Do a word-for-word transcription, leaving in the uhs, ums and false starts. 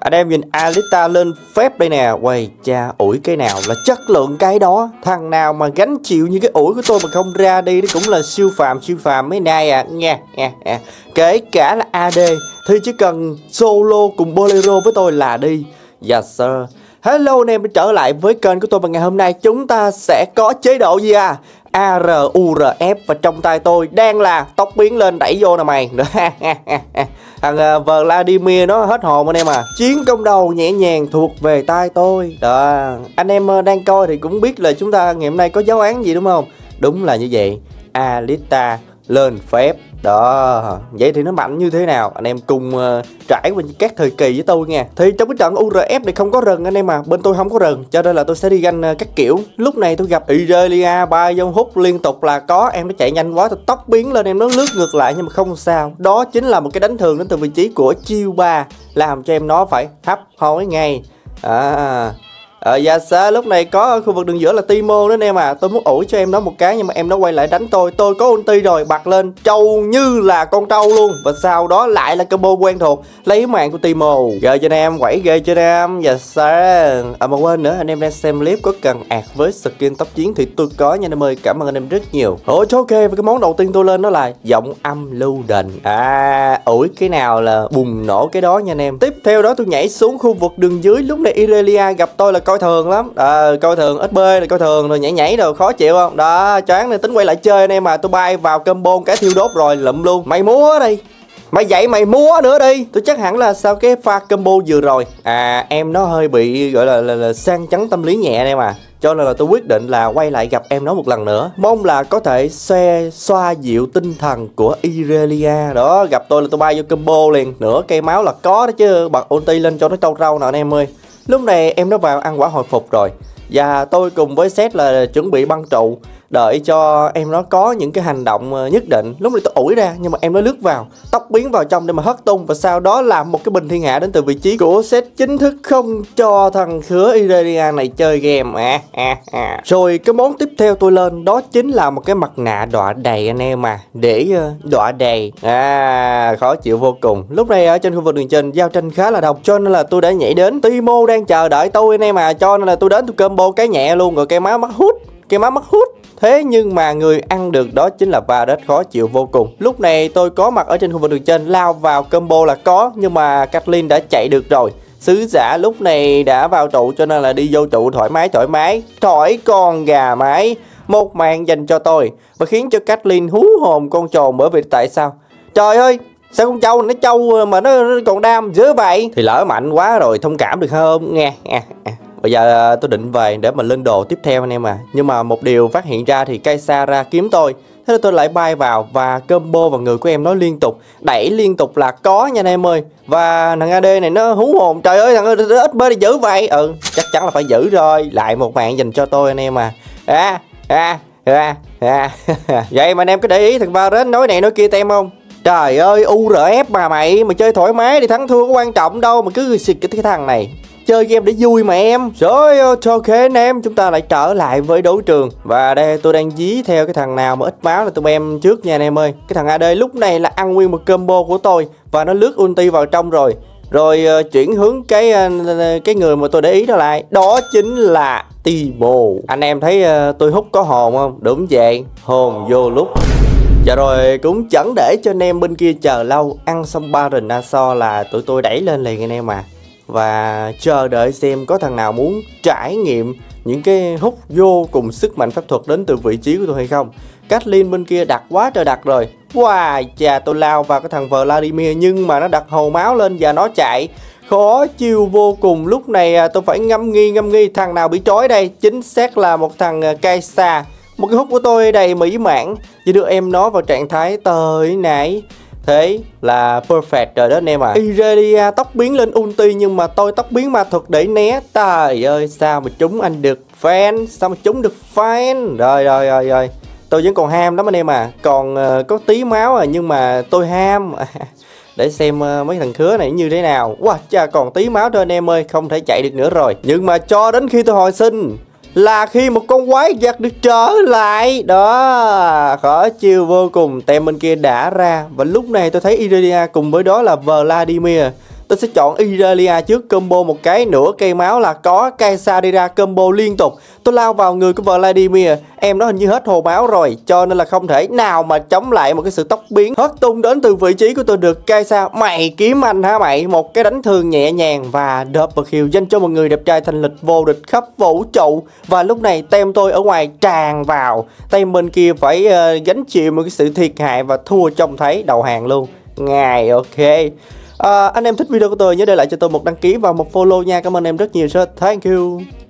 Anh em nhìn Alita lên phép đây nè. Quầy cha, ủi cái nào là chất lượng cái đó. Thằng nào mà gánh chịu như cái ủi của tôi mà không ra đi, nó cũng là siêu phàm siêu phàm mấy nay à nha. nha, nha. Kể cả là a đê thì chỉ cần solo cùng bolero với tôi là đi. Yes sir. Hello anh em đã trở lại với kênh của tôi, và ngày hôm nay chúng ta sẽ có chế độ gì à? a rờ u rờ ép, và trong tay tôi đang là tóc biến lên đẩy vô nè mày. Thằng uh, Vladimir nó hết hồn anh em à. Chiến công đầu nhẹ nhàng thuộc về tay tôi. Đó, anh em uh, đang coi thì cũng biết là chúng ta ngày hôm nay có giáo án gì đúng không? Đúng là như vậy. Alita lên phép. Đó, vậy thì nó mạnh như thế nào? Anh em cùng uh, trải qua các thời kỳ với tôi nha. Thì trong cái trận u rờ ép này không có rừng anh em à. Bên tôi không có rừng, cho nên là tôi sẽ đi ganh uh, các kiểu. Lúc này tôi gặp Irelia, ba dông hút liên tục là có. Em nó chạy nhanh quá, tôi tóc biến lên, em nó lướt ngược lại nhưng mà không sao. Đó chính là một cái đánh thường đến từ vị trí của chiêu ba, làm cho em nó phải hấp hối ngay. À... Ờ dạ xa, lúc này có ở khu vực đường giữa là Timo đó anh em à. Tôi muốn ủi cho em nó một cái nhưng mà em nó quay lại đánh tôi. Tôi có ulti rồi, bật lên trâu như là con trâu luôn. Và sau đó lại là combo quen thuộc, lấy mạng của Timo. Ghê cho anh em, quẩy ghê cho anh em. Dạ xa. À mà quên nữa, anh em đang xem clip có cần ạt với skin tóc chiến thì tôi có nha anh em ơi. Cảm ơn anh em rất nhiều. Ủa ok, và cái món đầu tiên tôi lên đó là giọng âm lưu định. À ủi cái nào là bùng nổ cái đó nha anh em. Tiếp theo đó tôi nhảy xuống khu vực đường dưới. Lúc này Irelia gặp tôi là coi thường lắm. À, coi thường ét bê này, coi thường rồi nhảy nhảy rồi khó chịu không? Đó, choáng nên tính quay lại chơi anh em mà. Tôi bay vào combo cái thiêu đốt rồi lụm luôn. Mày múa đi. Mày dậy mày múa nữa đi. Tôi chắc hẳn là sau cái pha combo vừa rồi à em nó hơi bị gọi là, là, là sang chấn tâm lý nhẹ anh em à. Cho nên là tôi quyết định là quay lại gặp em nó một lần nữa. Mong là có thể xe xoa dịu tinh thần của Irelia. Đó, gặp tôi là tôi bay vô combo liền. Nửa cây máu là có đó chứ. Bật ulti lên cho nó trâu trâu nào anh em ơi. Lúc này em nó vào ăn quả hồi phục rồi. Và tôi cùng với Seth là chuẩn bị băng trụ, đợi cho em nó có những cái hành động nhất định. Lúc này tôi ủi ra nhưng mà em nó lướt vào, tóc biến vào trong để mà hất tung. Và sau đó làm một cái bình thiên hạ đến từ vị trí của Seth, chính thức không cho thằng khứa Irelia này chơi game. à, à, à. Rồi cái món tiếp theo tôi lên đó chính là một cái mặt nạ đọa đầy anh em à. Để uh, đọa đầy. À khó chịu vô cùng. Lúc này ở trên khu vực đường trên giao tranh khá là độc, cho nên là tôi đã nhảy đến. Timo đang chờ đợi tôi anh em à, cho nên là tôi đến tôi combo cái nhẹ luôn. Rồi cái máu mắc hút, cái máu mắc hút. Thế nhưng mà người ăn được đó chính là Varus, khó chịu vô cùng. Lúc này tôi có mặt ở trên khu vực đường trên, lao vào combo là có, nhưng mà Kathleen đã chạy được rồi. Sứ giả lúc này đã vào trụ cho nên là đi vô trụ thoải mái thoải mái. Thổi con gà mái, một mạng dành cho tôi, và khiến cho Kathleen hú hồn con trồn. Bởi vì tại sao? Trời ơi, sao con trâu nó trâu mà nó, nó còn đam dữ vậy? Thì lỡ mạnh quá rồi, thông cảm được không nghe. Bây giờ tôi định về để mà lên đồ tiếp theo anh em à. Nhưng mà một điều phát hiện ra thì Kai'Sa ra kiếm tôi. Thế là tôi lại bay vào và combo vào người của em nó liên tục, đẩy liên tục là có nha anh em ơi. Và thằng a đê này nó hú hồn. Trời ơi thằng ét bê đi giữ vậy. Ừ chắc chắn là phải giữ rồi. Lại một mạng dành cho tôi anh em à. À à à à. Vậy mà anh em có để ý thằng Varus nói này nói kia tem không? Trời ơi u rờ ép mà mày, mà chơi thoải mái đi, thắng thua có quan trọng đâu mà cứ xịt cái, cái thằng này. Chơi game để vui mà em. Rồi ok anh em, chúng ta lại trở lại với đấu trường. Và đây tôi đang dí theo cái thằng nào mà ít máu là tụi em trước nha anh em ơi. Cái thằng a đê lúc này là ăn nguyên một combo của tôi, và nó lướt ulti vào trong rồi. Rồi uh, chuyển hướng cái uh, cái người mà tôi để ý đó lại. Đó chính là Timo. Anh em thấy uh, tôi hút có hồn không? Đúng vậy, hồn vô lúc. Dạ rồi cũng chẳng để cho anh em bên kia chờ lâu. Ăn xong Baron Nashor là tụi tôi đẩy lên liền anh em à. Và chờ đợi xem có thằng nào muốn trải nghiệm những cái hút vô cùng sức mạnh pháp thuật đến từ vị trí của tôi hay không. Kathleen bên kia đặt quá trời đặt rồi. Wow, chà, tôi lao vào cái thằng Vladimir nhưng mà nó đặt hồ máu lên và nó chạy. Khó chịu vô cùng. Lúc này tôi phải ngâm nghi ngâm nghi thằng nào bị trói đây. Chính xác là một thằng Kai'Sa. Một cái hút của tôi đầy mỹ mãn, chỉ đưa em nó vào trạng thái tới nãy. Thế là perfect rồi đó anh em à. Irelia tóc biến lên ulti nhưng mà tôi tóc biến ma thuật để né. Trời ơi sao mà chúng anh được fan, sao mà chúng được fan. Rồi rồi rồi rồi, tôi vẫn còn ham lắm anh em à. Còn uh, có tí máu à nhưng mà tôi ham. Để xem uh, mấy thằng khứa này như thế nào. Wow, chà, còn tí máu thôi anh em ơi, không thể chạy được nữa rồi. Nhưng mà cho đến khi tôi hồi sinh là khi một con quái vật được trở lại. Đó, khó chịu vô cùng. Tem bên kia đã ra. Và lúc này tôi thấy Irelia cùng với đó là Vladimir Tôi sẽ chọn Irelia trước, combo một cái nửa cây máu là có Kai'Sa đi ra combo liên tục. Tôi lao vào người của Vladimir, em đó hình như hết hồ máu rồi, cho nên là không thể nào mà chống lại một cái sự tốc biến hất tung đến từ vị trí của tôi được. Kai'Sa, mày kiếm anh hả mày? Một cái đánh thường nhẹ nhàng và double kill dành cho một người đẹp trai thanh lịch vô địch khắp vũ trụ. Và lúc này tem tôi ở ngoài tràn vào, tem bên kia phải uh, gánh chịu một cái sự thiệt hại và thua trông thấy đầu hàng luôn. Ngài ok. À, anh em thích video của tôi nhớ để lại cho tôi một đăng ký và một follow nha. Cảm ơn em rất nhiều. Thank you.